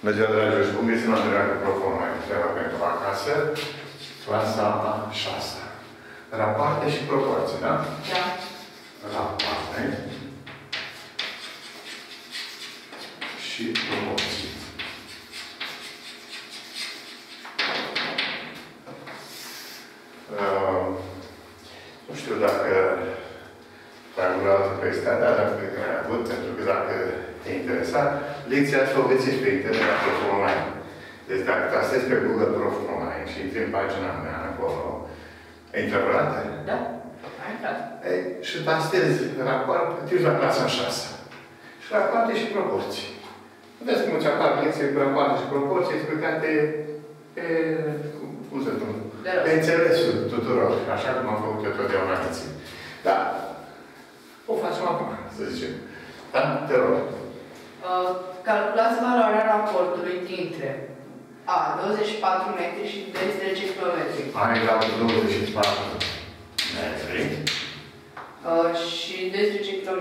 Bună ziua, dragilor, și bun găsit la întâlnirea cu Proful mai treaba pentru acasă, clasa a 6. Rapoarte și proporții, da? Da. Rapoarte și proporții. Nu știu dacă ai vreodată pe starea, dar cred că ai avut, pentru că dacă te-ai interesat, lecția asta o găsești pe internet la Proful Online. Deci dacă trasezi pe Google Proful Online și intri în pagina mea acolo, ai intrat vreodată? Da, ai intrat. Și tastezi rapoarte, treci la clasa 6. Și rapoarte și proporții. Vedeți cum îți apar lecții cu rapoarte și proporții explicate pe, cum să spun, pe înțelesul tuturor, așa cum am făcut eu totdeauna lecții. Da. O facem acum, să zicem. Da? Te rog. Calculați valoarea raportului dintre A. 24 metri și 12 km. Ai la 24 metri. Și 12 km.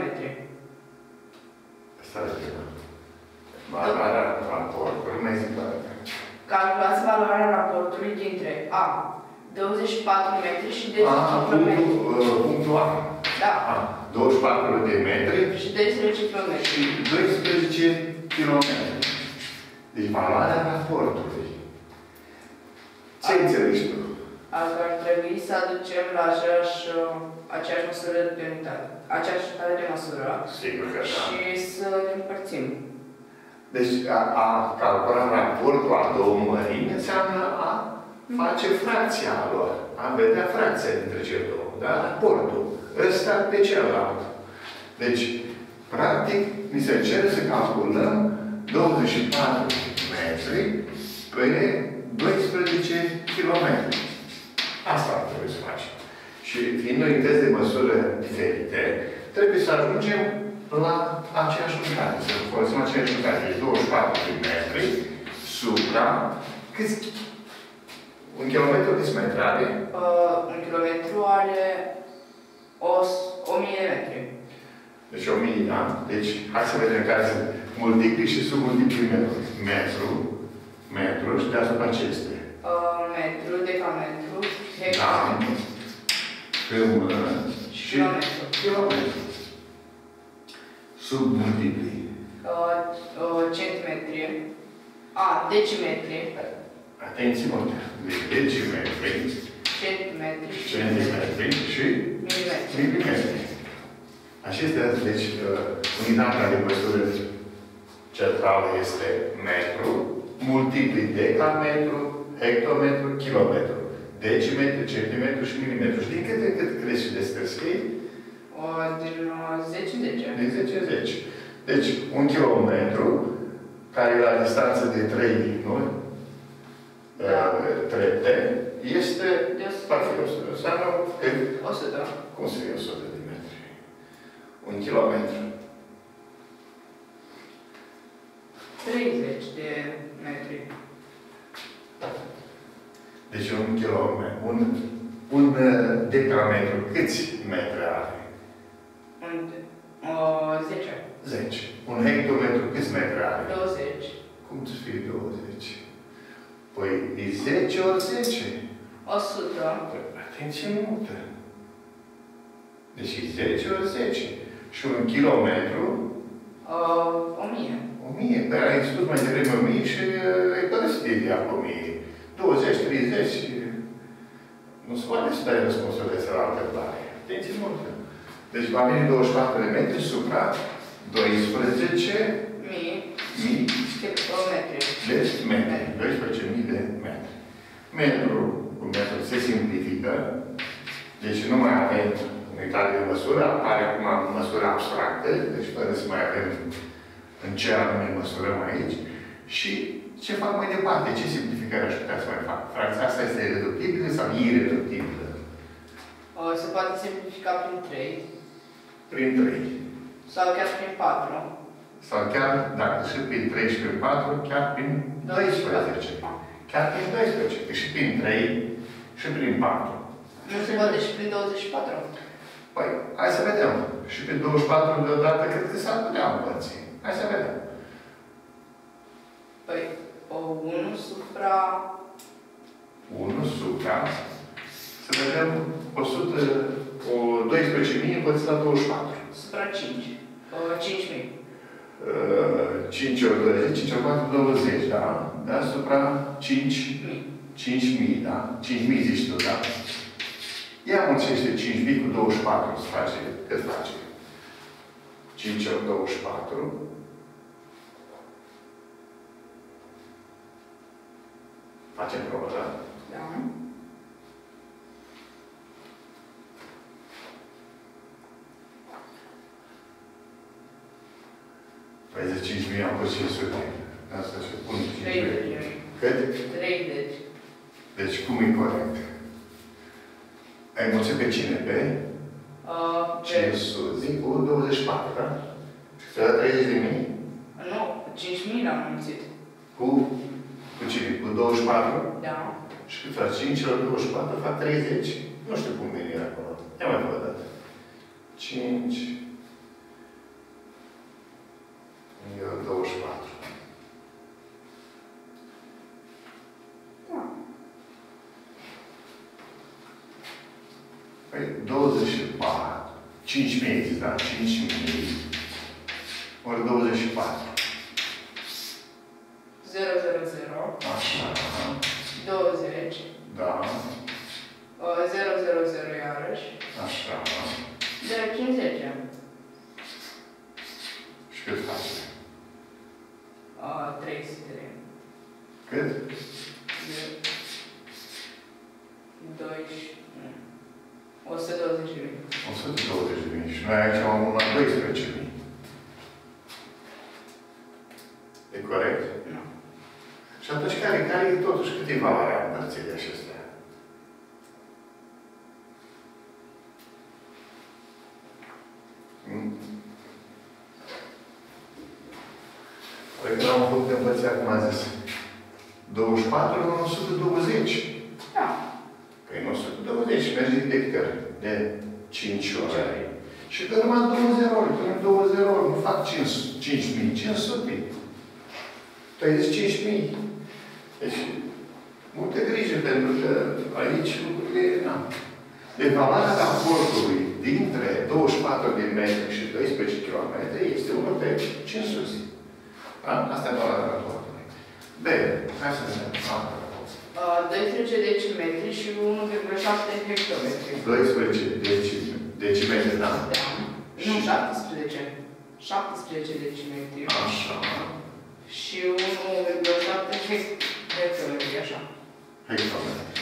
Asta e prima. Valoarea raportului, mai zic calculați valoarea raportului dintre A. 24 metri și 12 km. Punctul A. Da. 24 de metri și 12 km. Și 12 km. Deci valoarea raportului. Ce înțelegi tu? Asta ar trebui să aducem la aceeași măsură de unitate. Aceeași unitate de măsură. Sigur că da. Și să le împărțim. Deci a calcula raportul a două mărimi înseamnă a face fracția lor. A vedea fracția dintre cele două. Da? Raportul. Ăsta pe celălalt. Deci, practic, ni se cere să calculăm 24 metri pe 12 km. Asta ar trebui să facem. Și fiind unități de măsură diferite, trebuie să ajungem la aceeași unitate. Să folosim aceeași unitate. Deci 24 de metri supra câți? Un kilometru câți metri are? Un kilometru are 1000 de metri. Deci 1000, da? Deci, hai să vedem care sunt multipli și submultipli metru și deasupra ce este? Metru, decametru, hectametru. Da. Și kilometru. Submultipli. Centimetri. Decimetri. Atenție multe. Decimetri. Centimetri și milimetri. Acestea, deci, unitatea de măsură centrală este metru, multipli decametru, hectometru, kilometru. Decimetru, centimetru și milimetru. Și din cât crezi și despre scrii? Din 10 în 10. Din 10 în 10. Deci, un kilometru, care e la distanță de 3, nu? Trepte, este... Înseamnă că... 100. Cum să fie 100 de metri? Un kilometru. 30 de metri. Deci un kilometru. Un decametru. Câți metri are? 10. 10. Un hectometru câți metri are? 20. Cum să fie 20? Păi, e 10 ori 10. 100. Atenție multă. Deci e 10 ori 10. Și un kilometru? 1000. 1000. Dar ai spus mai devreme 1000 și ai părăsit de ideea cu 1000. 20, 30. Nu se poate să dai răspunsul de cealaltă întrebare. Atenție multă. Deci va veni 24 de metri supra 12 mii de metri. 12.000 de metri. Metru cu metru se simplifică. Deci nu mai avem unitate de măsură, apare acum măsură abstractă, deci fără să mai avem în ce anume măsurăm aici. Și ce fac mai departe? Ce simplificare aș putea să mai fac? Fracția asta este reductibilă sau ireductibilă? Se poate simplifica prin 3. Prin 3. Sau chiar prin 4. Sau chiar, dacă și prin 3 și prin 4, chiar prin 12. Chiar prin 12. Deci și prin 3 și prin 4. Nu se poate și prin 24? Păi, hai să vedem. Și prin 24 deodată cred că s-ar putea împărți. Hai să vedem. Păi, o 1 supra... 1 supra, să vedem, 12.000 împărțit la 24. Supra 5. 5.000. 5 ori 20, 5 ori 4, 20, da? Deasupra 5.000. 5.000, da? 5.000 zici tu, da? Ia mulțește 5.000 cu 24, să face, cât face? 5 ori 24. Facem probă, da? Da. Păi de 5.000 am pus 500. Asta și pun 5.000. 30. Cât? 30. Deci cum e corect? Ai mulțit pe cine? Pe? 500 cu 24, da? Și să da 30.000? Nu, 5.000 l-am mulțit. Cu cine? Cu 24? Da. Și cât faci? 5 ori 24 fac 30? Nu știu cum vine acolo. Ia mai văd dată. 5 ori 24. Da. Păi 24. 5.000, da? 5.000 ori 24. 000. Așa. 20. Da. 000 iarăși. Așa. De 50. Și cât face? 300. Cât? 120.000. 120.000. Și noi aici am una 12.000. E corect? Nu. Și atunci care e totuși cât e valoarea împărțirii acestea? Păi când am făcut împărțirea, cum am zis, 24 în 120. Da. Păi în 120 merge de câte ori? De 5 ori. Și că rămân 2 ori. Când 2 ori, nu fac 5.000, 500. Tu ai zis 5.000. Deci, multă grijă, pentru că aici lucrurile, na. Deci, valoarea raportului dintre 24 de metri și 12 km este 1 pe 500. Da? Asta e valoarea raportului. Bine, hai să vedem. 12 decimetri și 1,7 hectometri. 12 decimetri, da? Da. Nu, 17. 17 decimetri. Așa. Și 1,7 hectometri, așa. Hectometri.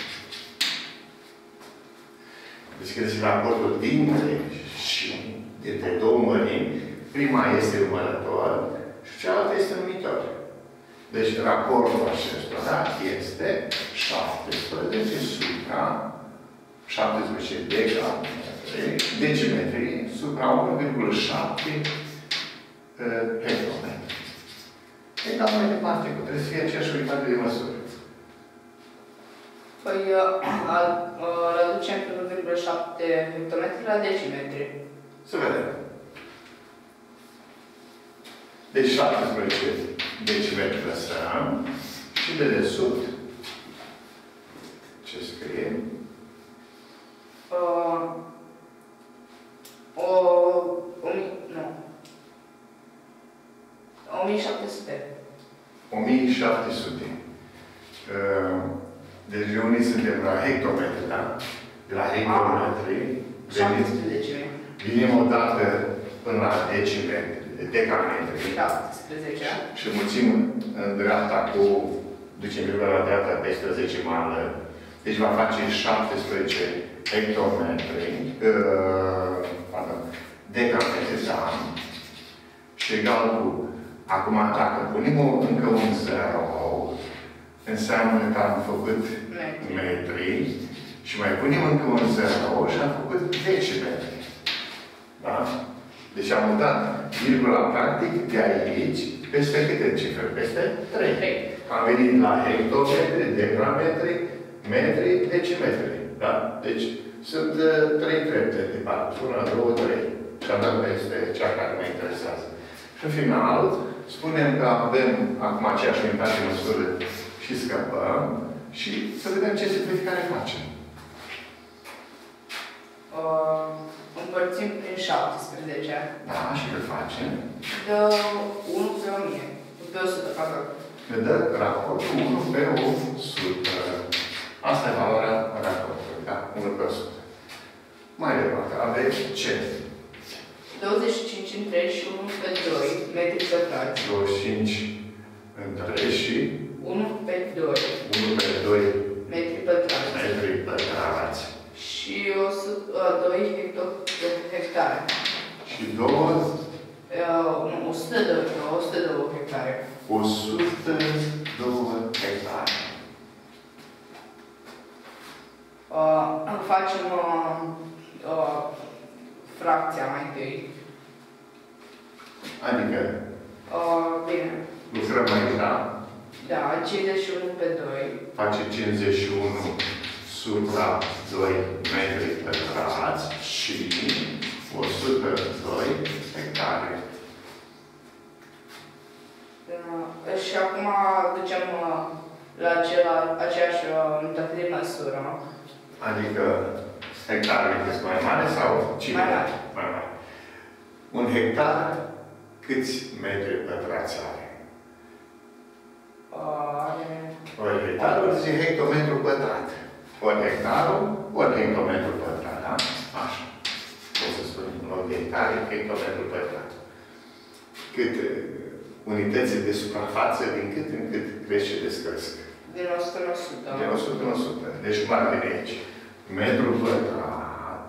Deci când se raportul dintre două mărimi, prima este numărător și cealaltă este numitor. Deci raportul acestora este 17 supra 17 decimetri supra 1,7 hectometri. Egal mai departe, că trebuie să fie aceeași unitate de măsură. Păi, îl aducem pe 1,7 hectometri la decimetri. Să vedem. Deci 17 decimetri lăsăm și de desubt ce scrie? Nu. 1700. 1700. Deci unii suntem la hectometri, da? De la hectometri. 17. Venim o dată până la decimetri, decametri. 17. Și mulțim în dreapta cu, ducem virgula la dreapta peste 10 mală. Deci va face 17 hectometri, decametri, da? Și egal cu, acum dacă punem încă un 0, înseamnă că am făcut metri și mai punem încă un 0 și am făcut decimetri. Da? Deci am mutat virgula practic de aici peste câte cifre? Peste 3. Am venit la hectometri, decametri, metri, decimetri. Da? Deci sunt 3 trepte de parcurs. 1, 2, 3. Și am dat peste cea care mă interesează. Și în final, spunem că avem acum aceeași unitate de măsură și scăpăm și să vedem ce simplificare facem. Împărțim prin 17. Da, și îl facem. Dă 1 pe 1000. Pe 100, pardon. Ne dă raportul 1 pe 100. Asta e valoarea raportului, da? 1 pe 100. Mai departe, avem ce? 25 în 3 și 1 pe 2 metri pătrați. 25 în 3 și 1 pe 2 1 pe 2 metri pătrați. metri pătrați. Și 2 hectare. Și 2, Nu, 102 hectare. 102 hectare. Facem fracția mai întâi. Adică, Bine. lucrăm aici, da? Da, 51 pe 2. Face 51 supra 2 metri pătrați și 102 hectare. Și acum ducem la aceeași unitate de măsură. Adică hectarele sunt mai mare sau cine? Mai mare. Mai mare. Un hectar câți metri pătrați are? Ori hectarul zice hectometru pătrat. Ori hectarul, ori hectometru pătrat, da? Așa. O să spun în loc de hectare, hectometru pătrat. Cât unitățile de suprafață, din cât în cât crește și descresc? Din 100 în 100. Din 100 în 100. Deci cum ar veni aici? Metru pătrat.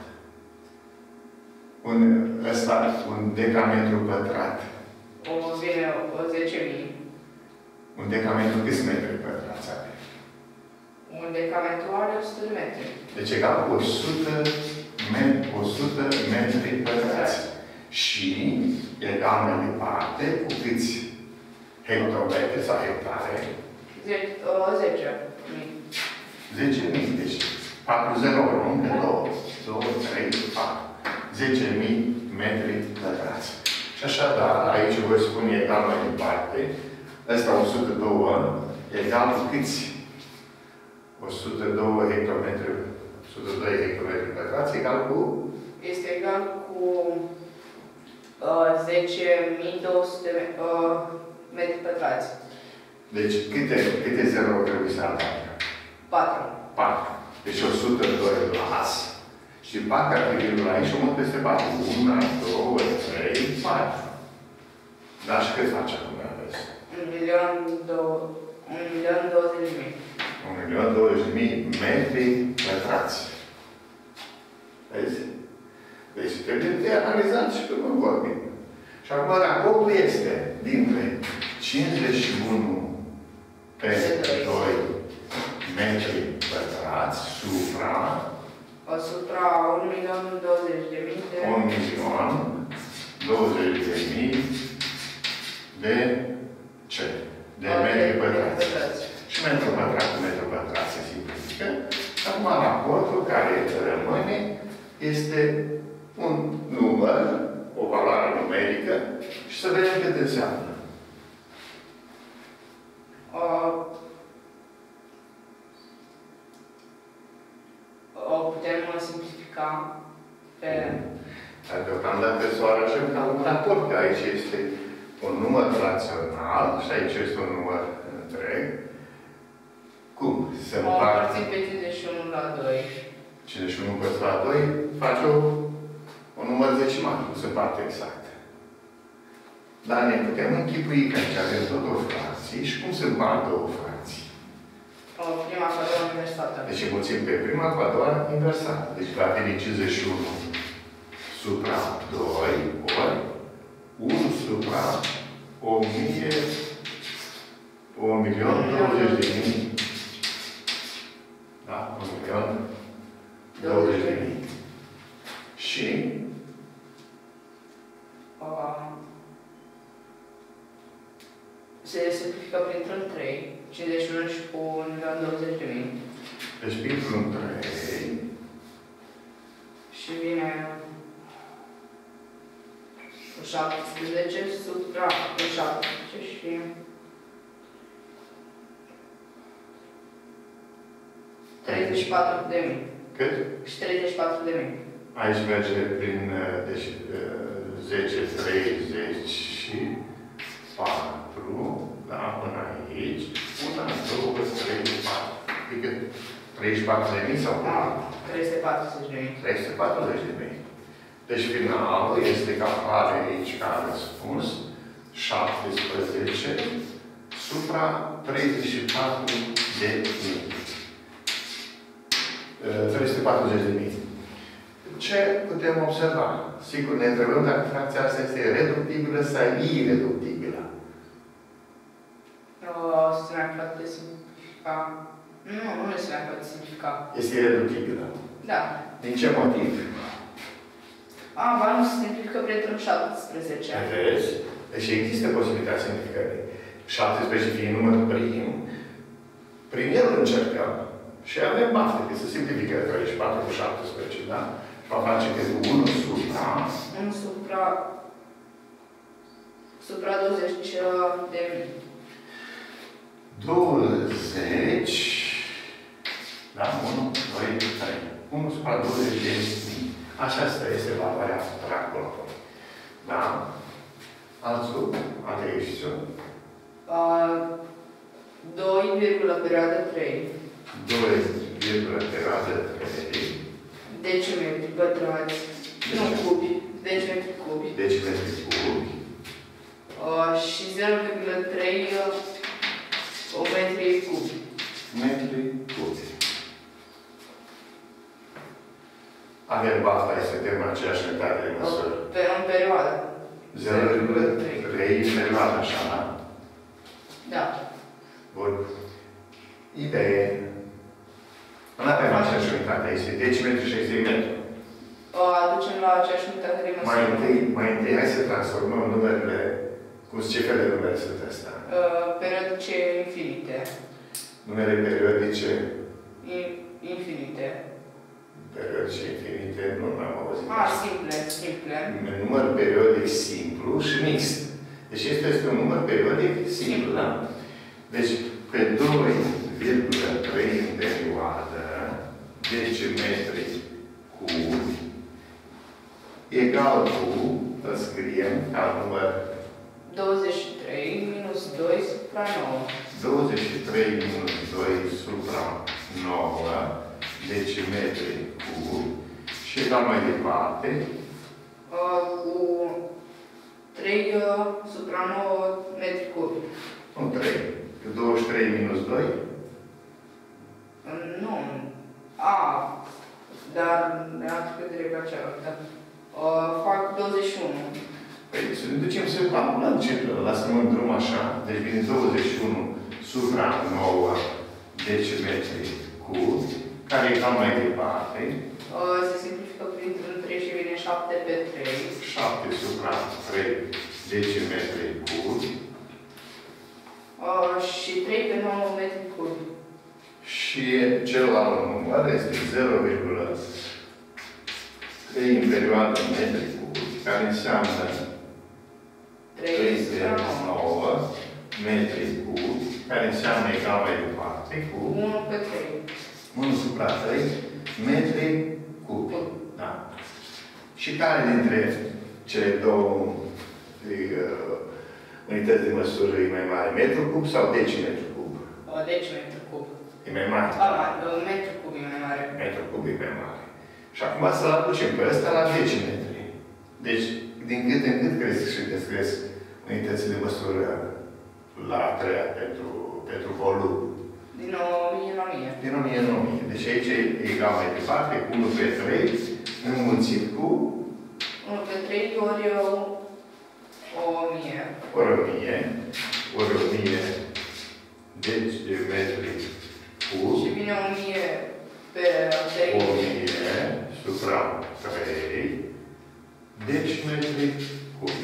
Ăsta, un decametru pătrat. Vine 10.000. Un decametru câți metri pătrați are? Un decametru are 100 de metri. Deci egal 100 metri pătrați. Și egal mai departe cu câți hectometri sau hectare? 10.000. 10.000. Deci 4 0 nu? 2, 3, 4. 10.000 metri pătrați. Și așadar, aici voi spune egal mai departe. Ăsta 102 egal cu câți? 102 hectometri. 102 hectometri pătrați egal cu? Este egal cu 10.200 metri pătrați. Deci câte 0 trebuie să avem? 4. 4. Deci 102 las. Și 4 ar trebui la aici și o mult peste 4. 1, 2, 3, 4. Da, și cât face acum, aveți? 1.020.000 metri pătrați. Vezi? Deci trebuie de analizat și când vorbim. Și acum raportul este dintre 51 pe 2 metri pătrați supra 1.020.000 de ce? De metri pătrați. Și metru pătrat cu metru pătrat se simplifică. Acum raportul care rămâne este un număr, o valoare numerică și să vedem cât înseamnă. O putem simplifica pe... Deocamdată să o arătăm ca un raport, că aici este un număr rațional și aici este un număr întreg. Cum? Se împarte pe 51 la 2. 51 păstrat la 2 face un număr decimal, nu se împarte exact. Dar ne putem închipui că aici avem tot o fracție și cum se împart două fracții? Prima cu a doua inversată. Deci înmulțim pe prima cu a doua inversată. Deci va veni 51 supra 2 ori 1 supra 1.020.000. Da? 1.020.000. Și se simplifică printr-un 3, 51 și cu 1.020.000. deci printr-un 3 și vine 17 supra 7. și... $34.000. Cât? Și 34.000. Aici merge prin, deci, 10, 34, da, până aici. 1, 2, 3, 4. Adică 34.000 sau 340.000. 340.000. Deci finalul este că apare aici ca răspuns 17 supra 34.000. 340.000. Ce putem observa? Sigur, ne întrebăm dacă fracția asta este reductibilă sau ireductibilă. Se mai poate simplifica. Nu se mai poate simplifica. Este ireductibilă. Da. Din ce motiv? Ba nu se simplifică prietenul 17. Vezi? Deci există posibilitatea simplificării. 17 fiind numărul prim, prin el încercăm. Și avem baftă, că se simplifică 34 cu 17, da? Și va face că 1 supra... 1 supra 20.000. 20... Da? 1, 2, 3. 1 supra 20.000. Așa este valoarea calculului. Da? Altul, alte exercițiuni. 2, perioadă 3. 2, perioadă 3. Decimetri pătrați. Nu cubi. Decimetri cubi. Decimetri cubi. Și 0,3 metri cubi. Metri cubi. Avem bafta, este tema aceeași unitate de măsură. În perioadă. 0,3 în perioadă, așa, da? Da. Bun. Idee. Nu avem aceeași unitate, este decimetri și decimetri. Aducem la aceeași unitate de măsură. Mai întâi, hai să transformăm numerele. Ce fel de numere sunt astea? Periodice infinite. Numere periodice? Infinite. Periodice infinite, nu am auzit. Simple. Număr periodic simplu și mixt. Deci este un număr periodic simplu, da? Deci, pe 2,3 în perioadă, decimetri cubi, egal cu, îl scriem ca număr 23 minus 2 supra 9. 23 minus 2 supra 9 decimetri cubi și egal mai departe cu 3 supra 9 metri cubi. Nu 3. 23 minus 2? Nu. Dar ne-am trecut direct la cealaltă. Fac 21. Păi, să ne ducem să calculăm ce lăsăm în drum așa. Deci vine 21 supra 9 decimetri cubi, care e cam mai departe. Se simplifică printr-un 3 și vine 7 pe 3. 7 supra 3 decimetri cubi. Și 3 pe 9 metri cubi. Și celălalt număr este 0,3 în perioadă metri cubi, care înseamnă 3 pe 9 metri cubi, care înseamnă egal mai departe cu 1 pe 3. 1 supra 3 metri cubi. Da. Și care dintre cele două unități de măsură e mai mare? Metru cub sau decimetru cub? Decimetru cub. E mai mare? Metru cub e mai mare. Metru cub e mai mare. Și acum să-l aducem pe ăsta la decimetri. Deci, din cât în cât cresc și descresc unitățile de măsură la a treia pentru volum? Din 1000 la 1000. Din 1000 în 1000. Deci aici e egal mai departe cu 1 pe 3 înmulțit cu 1 pe 3 ori 1000. Ori 1000 deci de metri cub. Și vine 1000 pe 3. 1000 supra 3 deci metri cub.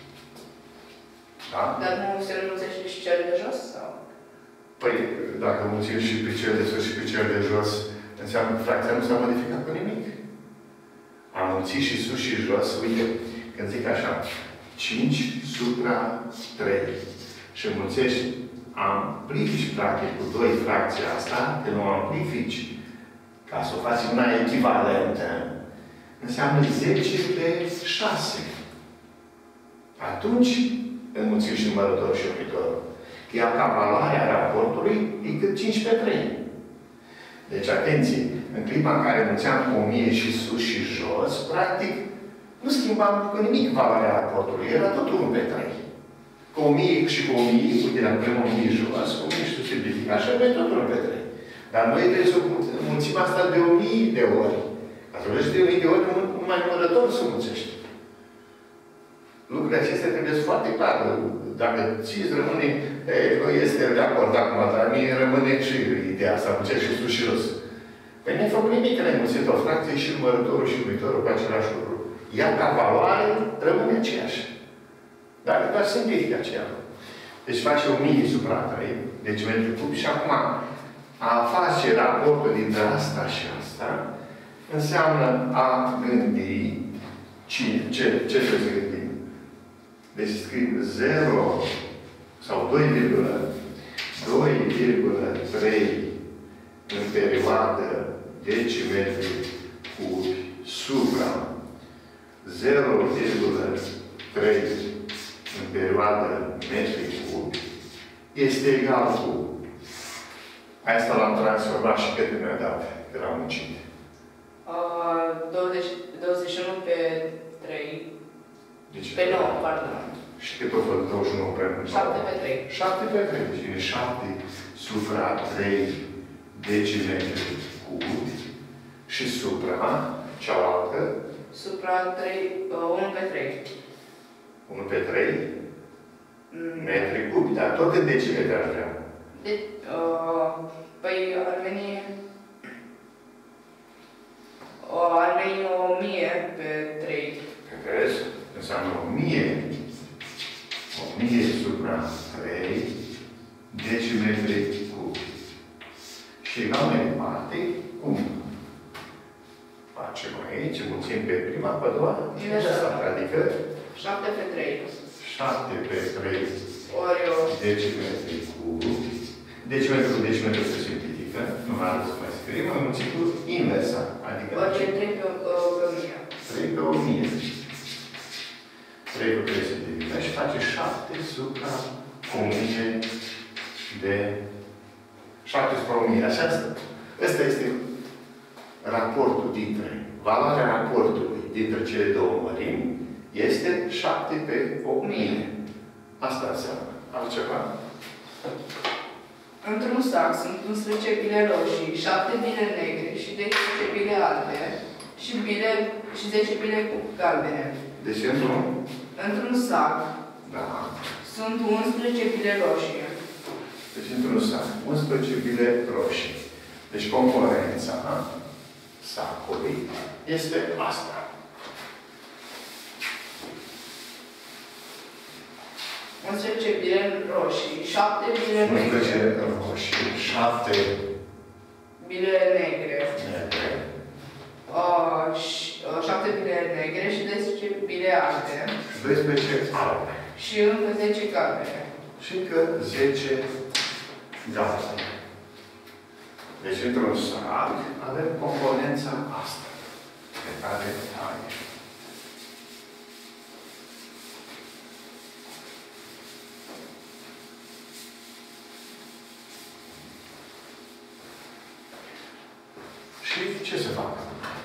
Da? Dar nu se înmulțește și cel de jos? Sau? Păi, dacă mulțim și pe cel de sus și pe cel de jos, înseamnă că fracția nu s-a modificat cu nimic. Am mulțit și sus și jos. Uite, când zic așa, 5 supra 3 și înmulțești, amplifici practic cu 2 fracția asta, că nu amplifici, ca să o faci una echivalentă, înseamnă 10 pe 6. Atunci, înmulțești numărătorul și unitorul. Ea ca valoarea raportului e cât 5 pe 3. Deci, atenție, în clipa în care înmulțeam cu 1000 și sus și jos, practic, nu schimbam cu nimic valoarea raportului. Era tot 1 pe 3. Cu 1000 și cu 1000, uite, dacă vrem 1000 jos, cu 1000 și tu simplific, așa avem tot 1 pe 3. Dar noi trebuie să mulțim asta de 1000 de ori. Ca să vezi de 1000 de ori, numai numărător se mulțește. Lucrurile acestea trebuie să foarte clar. Dacă ți-ți rămâne, nu este de acord acum, dar mie rămâne și ideea asta, mulțește și sus și jos. Păi n-ai făcut nimic, că n-ai mulțit o fracție și numărătorul și numitorul cu același lucru. Ea ca valoare rămâne aceeași. Dar doar simplifică aceea. Deci face 1000 supra 3, deci metri cub, și acum a face raportul dintre asta și asta înseamnă a gândi ce trebuie să gândim. Deci scriu 0 sau 2,3 în perioadă decimetri cubi supra 0,3 în perioadă metri cubi este egal cu, asta l-am transformat și cât mi-a dat, că l-am muncit. 21 pe 3. Deci, pe 9, pardon. Și cât o fă 29 pe 9? 7 pe 3. 7 pe 3. Deci e 7 supra 3 decimetri cubi și supra cealaltă? Supra 3, 1 pe 3. 1 pe 3? Metri cubi, dar tot în decimetri aș vrea. Păi ar veni 1000 pe 3. Vezi? Înseamnă 1000 supra 3 decimetri cubi. Și egal mai departe, cum facem aici? Mulțim pe prima, pe a doua? Adică 7 pe 3. 7 pe 3 ori decimetri cubi. Decimetru cu decimetru se simplifică. Nu mai are să mai scriem. Am mulțit cu inversa. Adică ori 3 pe 1000. 3 pe 1000. 3 pe 3 se simplifică și face 7 supra 1000 de 7 supra 1000. Așa asta. Ăsta este raportul dintre, valoarea raportului dintre cele două mărimi este 7 pe 1000. Asta înseamnă. Altceva? Într-un sac sunt 11 bile roșii, 7 bile negre și 10 bile albe și 10 bile galbene. Deci într-un sac sunt 11 bile roșii. Deci într-un sac, 11 bile roșii. Deci componența sacului este asta. 11 bile roșii, 7 bile negre. 11 roșii, 7 bile negre. 7 bile negre și 10 bile albe. 12 albe. Și încă 10 galbene. Și încă 10 galbene. Deci, într-un sac, avem componența asta, pe care are. Și ce se fac?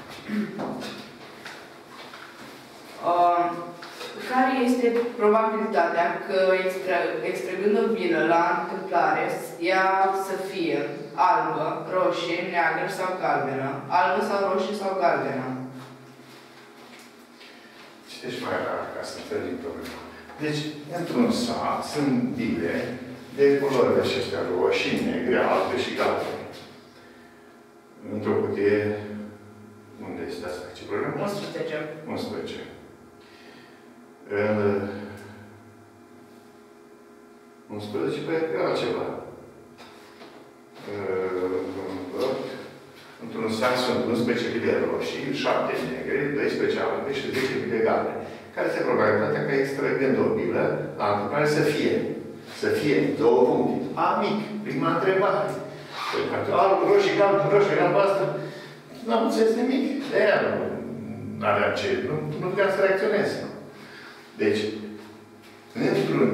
Care este probabilitatea că extragând o bilă la întâmplare, ea să fie albă, roșie, neagră sau galbenă, albă sau roșie sau galbenă? Citești mai rar ca să înțelegi problema. Deci, într-un sac sunt bile de culori acestea roșii, negre, albe și galbene. Într-o cutie, unde este asta? Ce problemă? 11. 11. În 11 pe altceva. Într-un sac sunt 11 bile roșii, 7 negre, 12 albe și 10 bile galbene. Care este probabilitatea ca extragând o bilă la întâmplare să fie? să fie două puncte. A mic, prima întrebare. Alb, roșii, galben, roșii, albastră. N-am înțeles nimic. De-aia nu aveam ce. Nu puteam să reacționez. Deci, într-un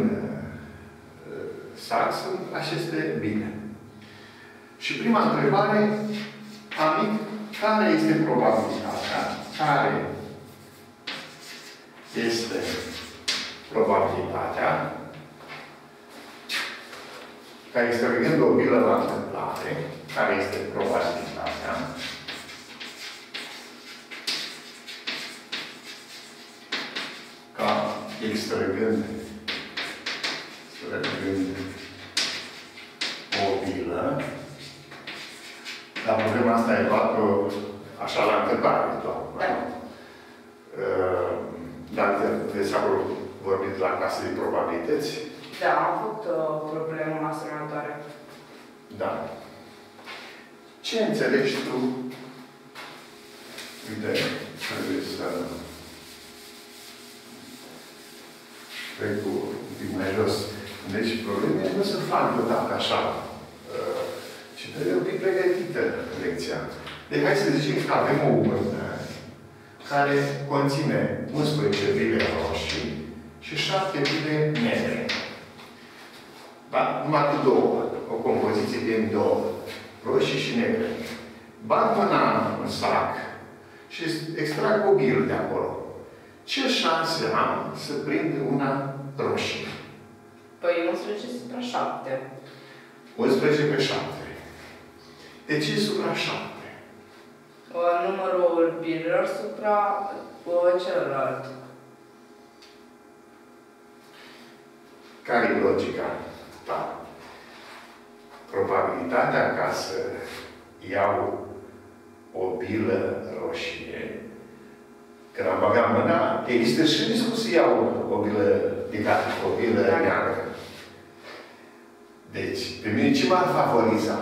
sac sunt aceste bine. Și prima întrebare, amic, care este probabilitatea? Care este probabilitatea care este legând o bilă la întâmplare, care este probabilitatea ca extrăgând o bilă, dar problema asta e luat-o așa la întâmplare, doar. Dar de s-au vorbit la clasă de probabilități? Da, am avut problemă asemănătoare. Da. Ce înțelegi tu? Uite, trebuie să trec cu un pic mai jos. Deci, problemele nu se fac deodată așa. Și trebuie un pic pregătită lecția. Deci, hai să zicem că avem o urmă care conține 11 bile roșii și 7 bile negre. Da? Numai cu două. O compoziție din două. Roșii și negre. Bag mâna în sac și extrag o bilă de acolo. Ce șanse am să prind una roșie? Păi 11 supra 7. 11 pe 7. De ce supra 7? Numărul bilelor supra celălalt. Care e logica? Da. Probabilitatea ca să iau o bilă roșie, când am băgat mâna, există și riscul să iau o bilă picată, o bilă neagră. Deci, pe mine ce m-ar favoriza?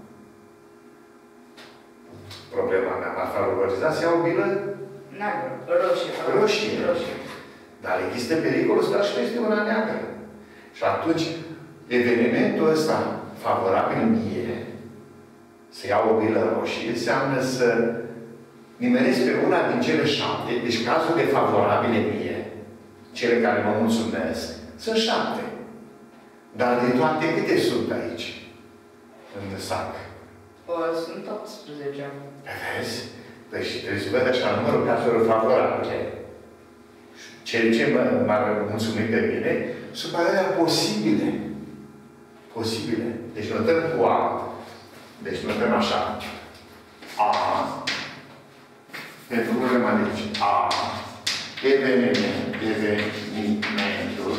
Problema mea m-ar favoriza să iau o bilă neagră. Roșie. Roșie. Dar există pericolul să dau și peste una neagră. Și atunci, evenimentul ăsta favorabil mie, să iau o bilă roșie, înseamnă să nimeresc pe una din cele 7, deci cazul de favorabile mie, cele care mă mulțumesc, sunt 7. Dar de toate câte sunt aici? În sac? Sunt 18. Vezi? Deci trebuie să văd așa numărul cazurilor favorabile. Cel ce m-ar mulțumi pe mine, supărarea posibile. Posibile. Deci notăm cu A. Deci notăm așa. A. Pentru problema deci. A. Evenimentul.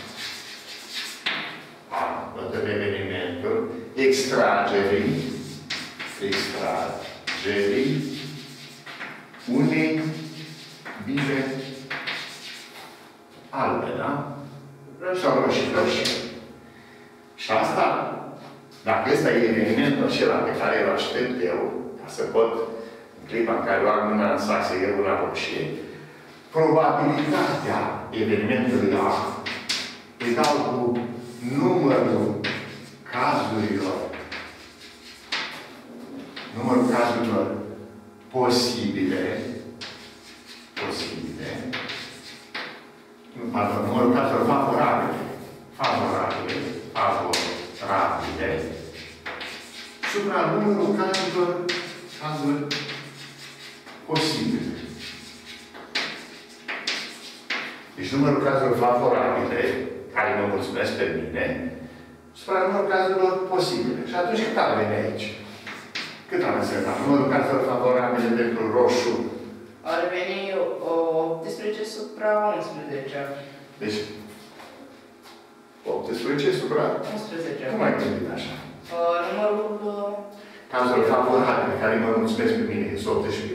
A. Notăm evenimentul. Extragerii unei bile albe, da? Sau roșii. Și asta, dacă ăsta e evenimentul acela pe care îl aștept eu, ca să pot, în clipa în care luam mâna în sac să iau una roșie, probabilitatea evenimentului A egal cu numărul cazurilor posibile, numărul cazurilor favorabile, supra numărul cazurilor posibile. Deci numărul cazurilor favorabile, care mă mulțumesc pe mine, supra numărul cazurilor posibile. Și atunci cât ar veni aici? Cât am însemnat? Numărul cazurilor favorabile pentru roșu? Ar veni 18 supra 11. Deci, 18 supra 11. Cum ai gândit așa? Numărul... Cazurile favorabile, care mă mulțumesc pe mine, sunt 18.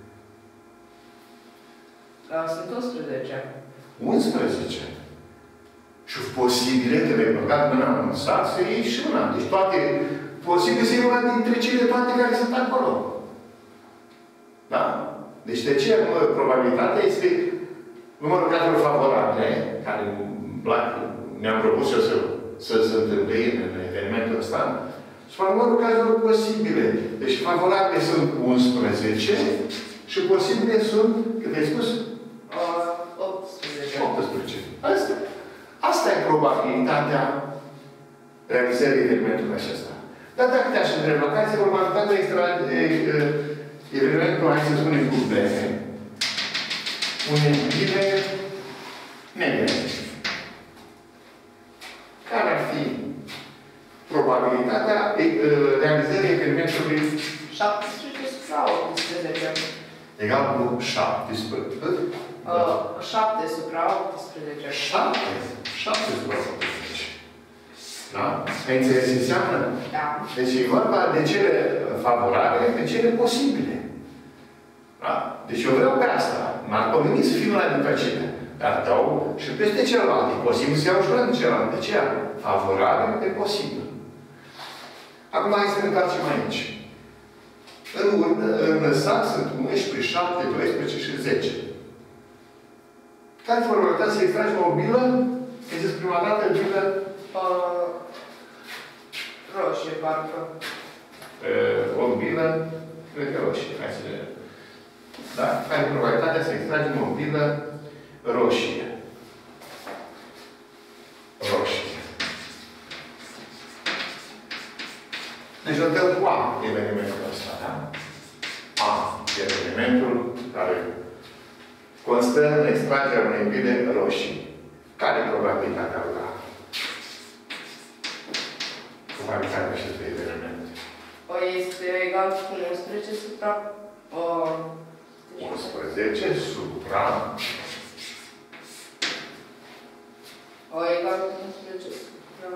Sunt 11. 11. Și posibile, trebuie băgat mâna în sac, să iei și una. Deci toate, posibil să iei una dintre cele toate care sunt acolo. Da? Deci de ce probabilitatea este numărul cazurilor favorabile, care ne-am propus eu să să se întâmple în evenimentul ăsta, spune numărul cazurilor posibile. Deci favorabile sunt 11 și posibile sunt, cât ai spus? 18. Asta e probabilitatea realizării evenimentului acesta. Dar dacă te-aș întreba, care este probabilitatea evenimentul, hai să spunem, cu bine, unei bine negativ. Care ar fi probabilitatea realizării evenimentului 17 supra 18. Egal cu 17. 7 supra 18. 7 supra 18. Da? Ai înțeles ce înseamnă? Da. Deci e vorba de cele favorabile, de cele posibile. Da? Deci eu vreau pe asta. M-ar conveni să fiu una dintre cele. Dar dau și peste celălalt. E posibil să iau și una din celălalt. De ce? Favorabil de posibil. Acum hai să ne întoarcem aici. În sac sunt 11, 7, 12 și 10. Care vor următa să extragem o bilă? Ai zis prima dată bilă? Roșie, parcă. O bilă, cred că roșie. Hai să vedem. Da? Care probabilitatea să extragem o bilă roșie? Roșie. Deci îl dăm cu A, evenimentul ăsta, da? A, evenimentul care constă în extragerea unei bile roșii. Care e probabilitatea lui A? Probabilitatea acestui eveniment. Este egal cu 11 supra... 11 supra... egal cu 11 supra...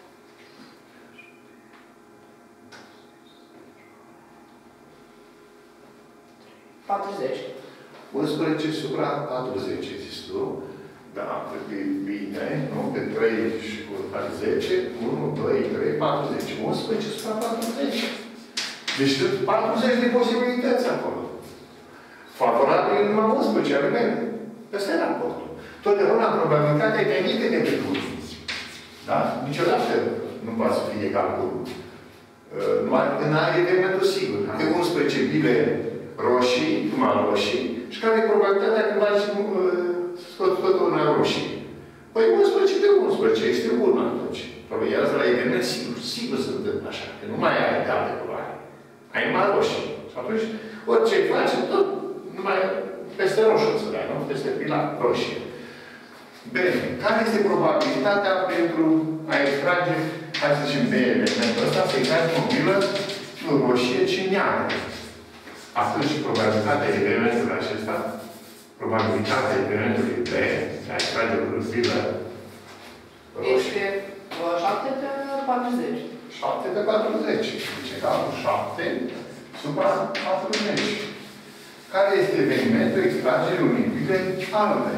40. 11 supra 40, zis tu. Da, cred că e bine, nu? Pe 3 și cu 10, 1, 2, 3, 40. 11 supra 40. Deci 40 de posibilități acolo. Favorabil numai 11 elemente. Ăsta e raportul. Totdeauna probabilitatea e mai mică decât 1. Da? Niciodată nu poate să fie egal cu 1. Numai când ai evenimentul sigur. De 11 bile roșii, numai roșii, și care e probabilitatea când faci tot una roșii? Păi 11 de 11, este 1 atunci. Probabil asta la eveniment sigur se întâmplă așa, că nu mai ai de alte culoare. Ai numai roșii. Și atunci, orice faci, tot numai peste roșu să dai, nu? Peste pila roșie. Bine, care este probabilitatea pentru a extrage, hai să zicem, de evenimentul ăsta, să extrage o bilă nu roșie, ci neagră? Atunci, probabilitatea evenimentului acesta, probabilitatea evenimentului B, de a extrage o bilă roșie, este 7 de 40. 7 de 40. Deci egal 7 supra 40. Care este evenimentul extragerii unei bile albe?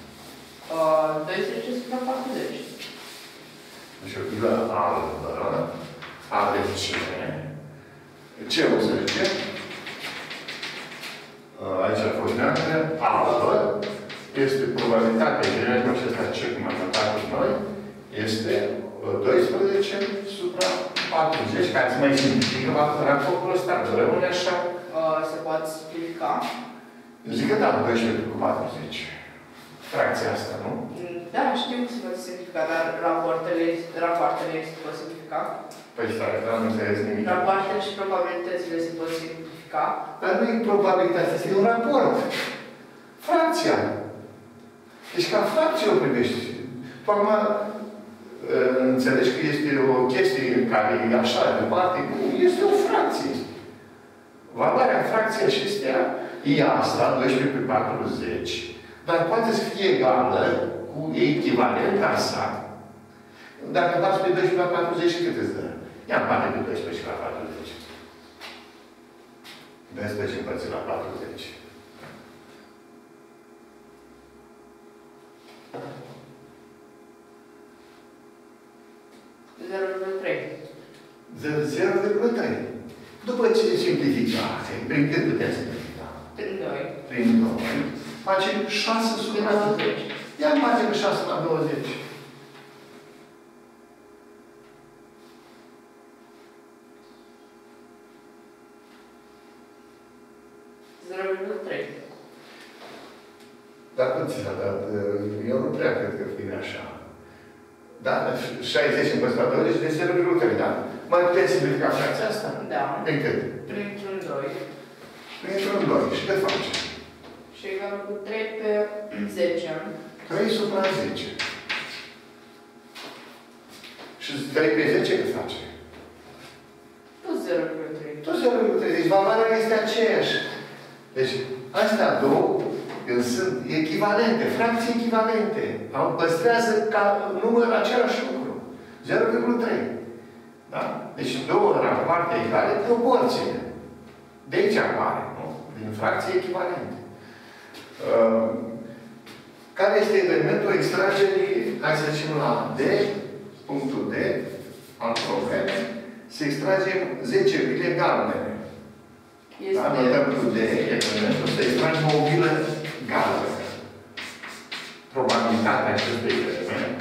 12 supra 40. Deci o bilă albă are ce 11? Aici a fost neagră, albă. Este probabilitatea evenimentului acesta, ce cum am notat noi, este 12 supra 40, care se mai simplifică raportul ăsta, nu rămâne așa. Se poate simplifica? Zic că da, 12 cu 40. Fracția asta, nu? Da, știu că se poate simplifica, dar rapoartele se pot simplifica. Păi stai, dar nu înțeles nimic. Rapoartele și probabilitățile se pot simplifica. Dar nu e probabilitatea, este un raport. Fracția. Deci ca fracție o privești. Tu acum înțelegi că este o chestie care e așa, departe, este o fracție. Valoarea fracției acestea e asta, 12 pe 40, dar poate să fie egală cu echivalent asta. Dacă dați pe 12 pe 40, cât îți dă? Ia în parte pe 12 la 40. 12 împărțit la 40. 0,3. După ce simplificați, prin cât putem simplifica? Prin 2. Prin 2. Facem 6 supra 20. Ia facem 6 la 20. 0,3. Dar cum ți s-a dat? Eu nu prea cred că vine așa. Da? 60 împărțit la 20 de 0,3, da? Mai putem simplifica fracția asta? Da. De cât? Printr-un 2. Printr-un 2. Și de face? Și egal cu 3 pe 10. 3 supra 10. Și 3 pe 10 cât face? Tot 0,3. Tot 0,3. Deci valoarea este aceeași. Deci, astea două sunt echivalente, fracții echivalente. Păstrează ca număr același lucru. 0,3. Da? Deci două rapoarte egale, proporție. De aici apare, nu? Din fracții echivalente. Care este evenimentul extragerii, hai să zicem la D, punctul D, al problemei, să extragem 10 bile galbene. Da? Notăm cu D, evenimentul, să extragem o bilă galbenă. Probabilitatea acestui eveniment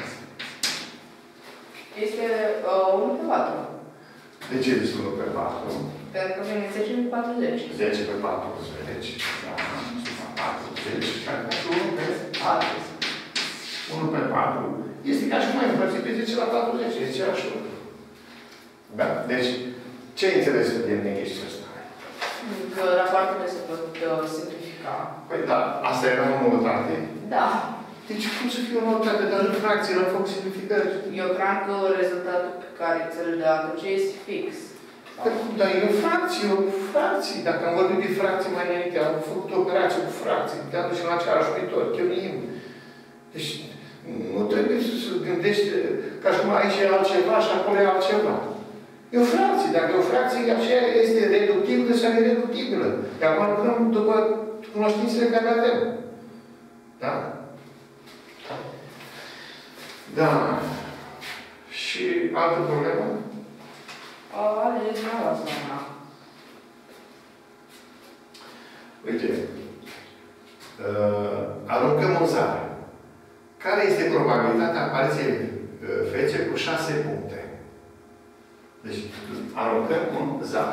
este 1 pe 4. De ce zici 1 pe 4? Pentru că vine 10 pe 40. 10 pe 40. Da, 40. Și care face 1 pe 4. 1 pe 4. Este ca și mai împărțit pe 10 la 40. Este același lucru. Da? Deci, ce ai înțeles din chestia asta? Că rapoartele se pot simplifica. Păi da, asta era o noutate? Da. Deci cum să fie o noutate, dar în fracții nu fac simplificări? Eu cred că rezultatul pe care ți-l dă atunci este fix. Dar e o fracție. Dacă am vorbit de fracții mai înainte, am făcut operații cu fracții, te aducem la același viitor, chinuim. Deci, nu trebuie să se gândești ca și cum aici e altceva și acolo e altceva. E o fracție. Dacă e o fracție, aceea este reductibilă sau ireductibilă. De acum lucrăm după cunoștințele care le avem. Da? Da. Și altă problemă? Alegeți dumneavoastră, una. Uite. Aruncăm o zară. Care este probabilitatea apariției fețe cu 6 puncte? Deci, aruncăm un zar.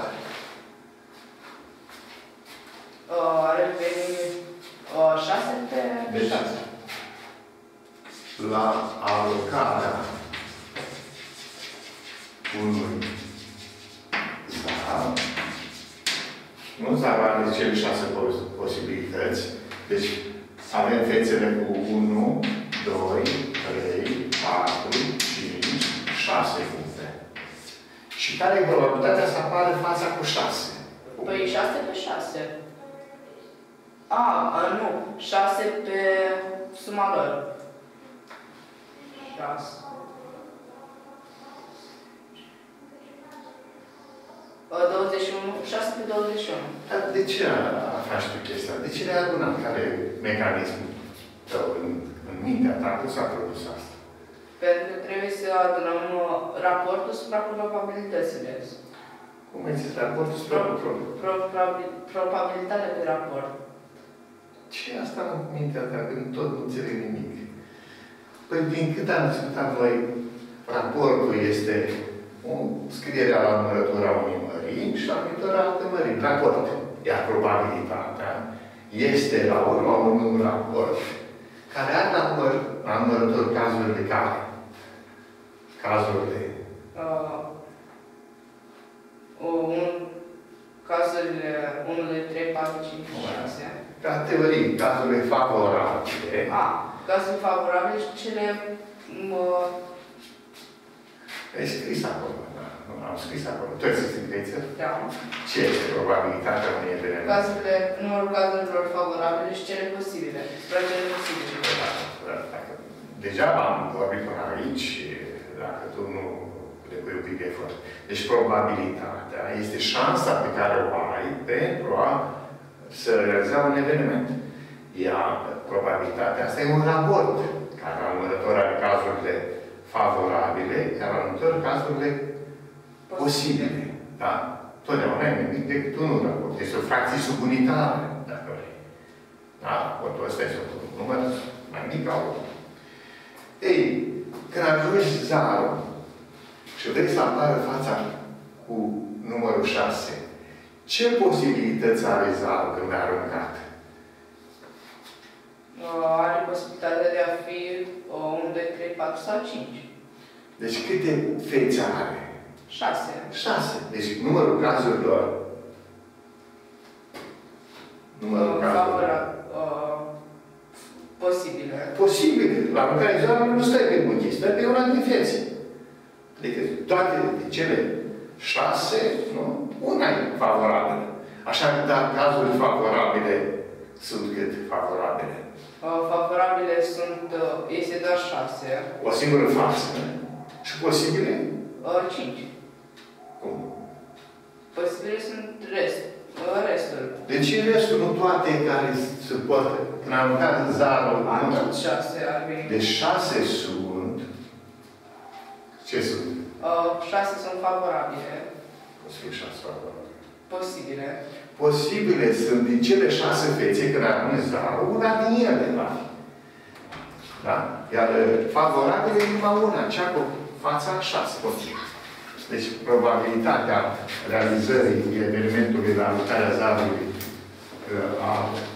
Are venit 6 pe 6. La aruncarea unui zar, nu zar are cele 6 posibilități. Deci, avem fețele cu 1, 2, 3, 4, 5, 6 puncte. Și care e probabilitatea să apară fața cu 6? Păi 6 pe 6. Nu. 6 pe suma lor. 6. 6 pe 21. Dar de ce faci tu chestia? De ce le-ai adunat? Care e mecanismul tău în mintea ta? Cum s-a produs asta? Pentru că trebuie să adunăm raportul supra probabilitățile. Cum ai zis? Raportul supra probabilitatea de raport. Ce e asta în mintea ta? Când tot nu înțeleg nimic. Păi din cât am discutat noi, raportul este o scriere la numărătura unui mărimi și la numărătura altă mărimi. Raport. Iar probabilitatea este la urma unui raport care are la numărător cazurile care? Cazurile? Cazurile 1, 2, 3, 4, 5, 6. Categorii, cazurile favorabile. Cazuri favorabile și cele... Ai scris acolo, da? Nu, am scris acolo. Tu ai scris în căiță? Da. Ce este probabilitatea unui eveniment? Numărul cazurilor favorabile și cele posibile. Spre cele posibile. Degeaba am vorbit până aici, dacă tu nu le pui un pic de efort. Deci probabilitatea este șansa pe care o ai pentru a să realiza un eveniment. Probabilitatea asta e un raport care la numărător are cazurile favorabile, iar la numărător cazurile posibile. Da? Totdeauna e nimic decât unul raport. Este o fracție subunitară, dacă vrei. Da? Raportul ăsta este un număr mai mic ca unul. Ei, când ajungi zarul și vrei să apară fața cu numărul 6, Ce posibilități are zarul când a aruncat? Are posibilitatea de a fi 1, 2, 3, 4 sau 5. Deci câte fețe are? 6. 6. Deci numărul cazurilor. Numărul cazurilor. Posibile. Posibile. La aruncarea zarului nu stai pe buchi, stai pe una din fețe. Adică toate cele 6, nu? Una e favorabilă. Așa că, dar cazurile favorabile sunt cât favorabile? Favorabile sunt, este doar 6. O singură față. Și posibile? 5. Cum? Posibile sunt restul. Deci restul, nu toate care se pot, când am aruncat zarul, nu? 6 ar veni. Deci 6 sunt. Ce sunt? 6 sunt favorabile. O să fie 6 favorabile. Posibile. Posibile sunt din cele 6 fețe, când arunc zarul, una din ele va fi. Da? Iar favorabile e numai una, cea cu fața 6 posibile. Deci, probabilitatea realizării evenimentului la aruncarea zarului a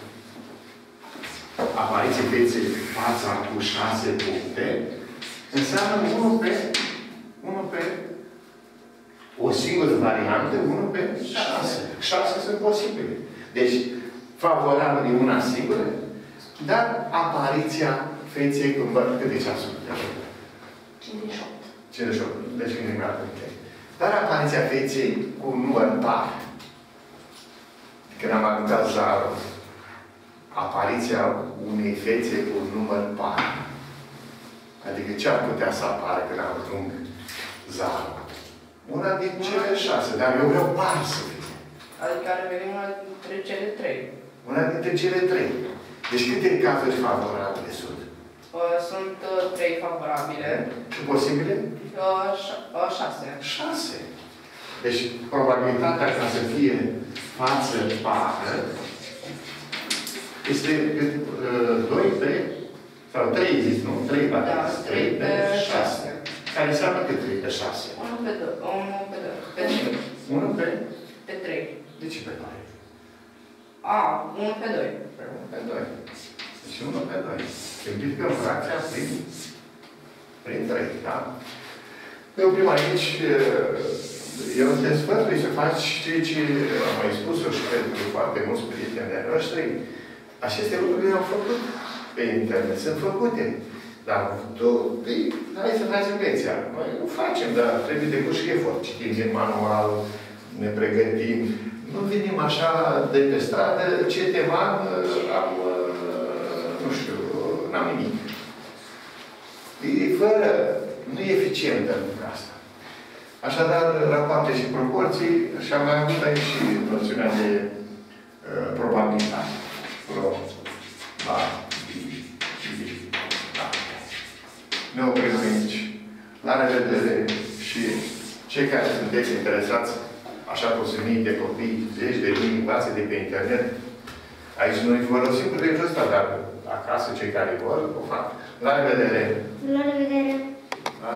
apariției feței fața cu 6 puncte înseamnă 1 pe o singură variantă, 1 pe 6. 6 sunt posibile. Deci, favorabil e una singură, dar apariția feței cu număr cât de ceasuri? 58. 58. Deci, eliminat. Dar apariția feței cu număr par. Când am aruncat zarul, apariția unei fețe cu număr par. Adică ce ar putea să apară când arunc zarul? Una din cele 6, dar eu vreau par să fie. Adică ar veni una dintre cele 3. Una dintre cele 3. Deci câte cazuri favorabile sunt? Sunt 3 favorabile. Și posibile? 6. 6. Deci probabilitatea ca să fie față pară este 2 pe sau 3 există, nu? 3 pe 3 pe 6. Care înseamnă cât 3 pe 6? 1 pe 2. 1 pe 2. Pe 3. 1 pe? Pe 3. De ce pe 2? 1 pe 2. Pe 1 pe 2. Deci 1 pe 2. Simplificăm fracția prin 3, da? Ne oprim aici. Eu te sfătui să faci ceea ce am mai spus-o și pentru foarte mulți prieteni de-ai noștri. Aceste lucruri le-au făcut pe internet. Sunt făcute. Dar tu, hai să facem lecția. Noi nu facem, dar trebuie depus și efort. Citim din manual, ne pregătim. Nu venim așa de pe stradă, ce tema am, nu știu, n-am nimic. E fără, nu e eficientă lucrul asta. Așadar, rapoarte și proporții, și am mai avut aici și noțiunea de probabilitate. Ne oprim aici. La revedere și cei care sunteți interesați, așa cum sunt mii de copii, zeci de mii învață de pe internet, aici noi folosim prilejul ăsta, dar acasă cei care vor, o fac. La revedere! La revedere!